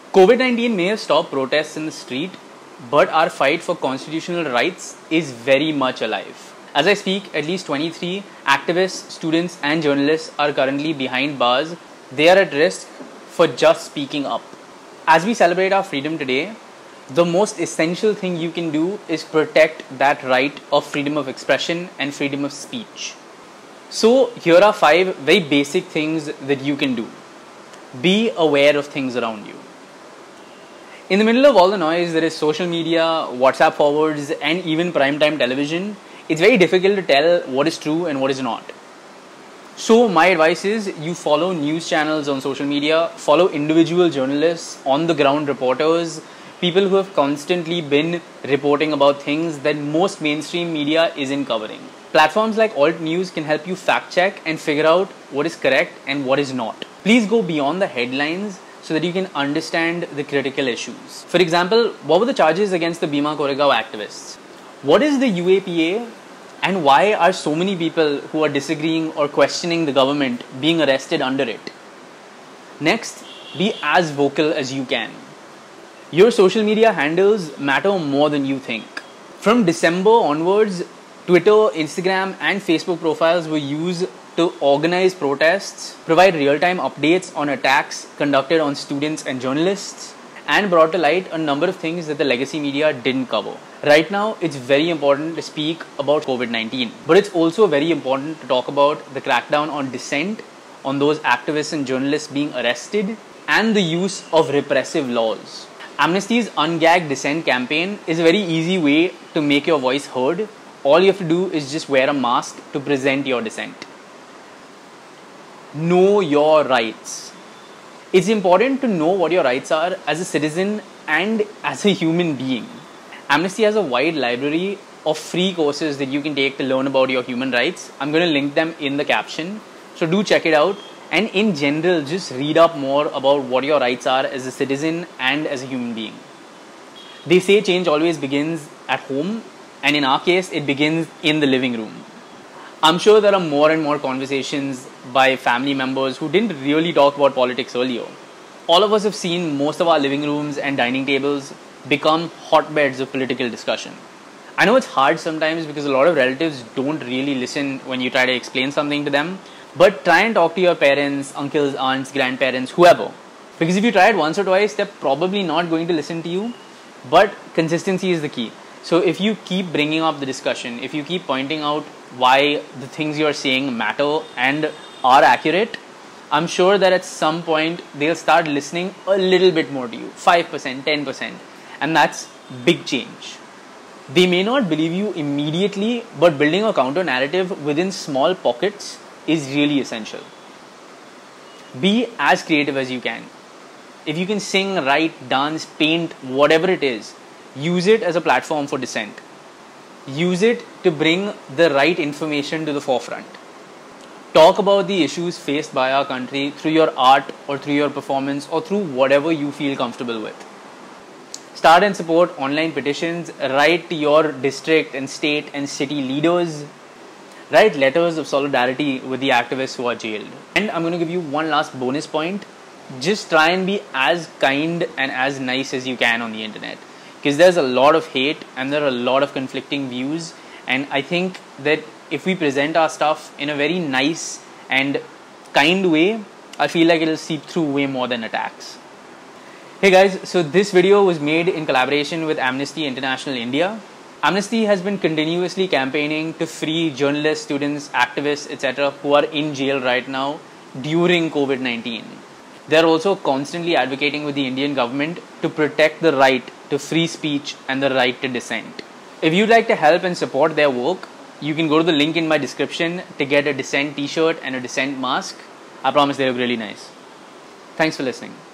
COVID-19 may have stopped protests in the street, but our fight for constitutional rights is very much alive. As I speak, at least 23 activists, students and journalists are currently behind bars. They are at risk for just speaking up. As we celebrate our freedom today, the most essential thing you can do is protect that right of freedom of expression and freedom of speech. So here are 5 very basic things that you can do. Be aware of things around you. In the middle of all the noise, there is social media, WhatsApp forwards, and even primetime television. It's very difficult to tell what is true and what is not. So my advice is you follow news channels on social media, follow individual journalists, on the ground reporters, people who have constantly been reporting about things that most mainstream media isn't covering. Platforms like Alt News can help you fact check and figure out what is correct and what is not. Please go beyond the headlines so that you can understand the critical issues. For example, what were the charges against the Bhima Koregaon activists? What is the UAPA and why are so many people who are disagreeing or questioning the government being arrested under it? Next, be as vocal as you can. Your social media handles matter more than you think. From December onwards, Twitter, Instagram and Facebook profiles were used to organize protests, provide real-time updates on attacks conducted on students and journalists, and brought to light a number of things that the legacy media didn't cover. Right now, it's very important to speak about COVID-19, but it's also very important to talk about the crackdown on dissent, on those activists and journalists being arrested, and the use of repressive laws. Amnesty's Ungag Dissent campaign is a very easy way to make your voice heard. All you have to do is just wear a mask to present your dissent. Know your rights. It's important to know what your rights are as a citizen and as a human being. Amnesty has a wide library of free courses that you can take to learn about your human rights. I'm going to link them in the caption. So do check it out. And in general, just read up more about what your rights are as a citizen and as a human being. They say change always begins at home. And in our case, it begins in the living room. I'm sure there are more and more conversations by family members who didn't really talk about politics earlier. All of us have seen most of our living rooms and dining tables become hotbeds of political discussion. I know it's hard sometimes because a lot of relatives don't really listen when you try to explain something to them, but try and talk to your parents, uncles, aunts, grandparents, whoever. Because if you try it once or twice, they're probably not going to listen to you, but consistency is the key. So if you keep bringing up the discussion, if you keep pointing out why the things you're saying matter and are accurate, I'm sure that at some point they'll start listening a little bit more to you, 5%, 10%, and that's big change. They may not believe you immediately, but building a counter narrative within small pockets is really essential. Be as creative as you can. If you can sing, write, dance, paint, whatever it is, use it as a platform for dissent. Use it to bring the right information to the forefront. Talk about the issues faced by our country through your art or through your performance or through whatever you feel comfortable with. Start and support online petitions. Write to your district and state and city leaders. Write letters of solidarity with the activists who are jailed. And I'm going to give you one last bonus point. Just try and be as kind and as nice as you can on the internet. Because there's a lot of hate and there are a lot of conflicting views, and I think that if we present our stuff in a very nice and kind way, I feel like it'll seep through way more than attacks. Hey guys, so this video was made in collaboration with Amnesty International India. Amnesty has been continuously campaigning to free journalists, students, activists, etc. who are in jail right now during COVID-19. They're also constantly advocating with the Indian government to protect the right to free speech and the right to dissent. If you'd like to help and support their work, you can go to the link in my description to get a dissent t-shirt and a dissent mask. I promise they look really nice. Thanks for listening.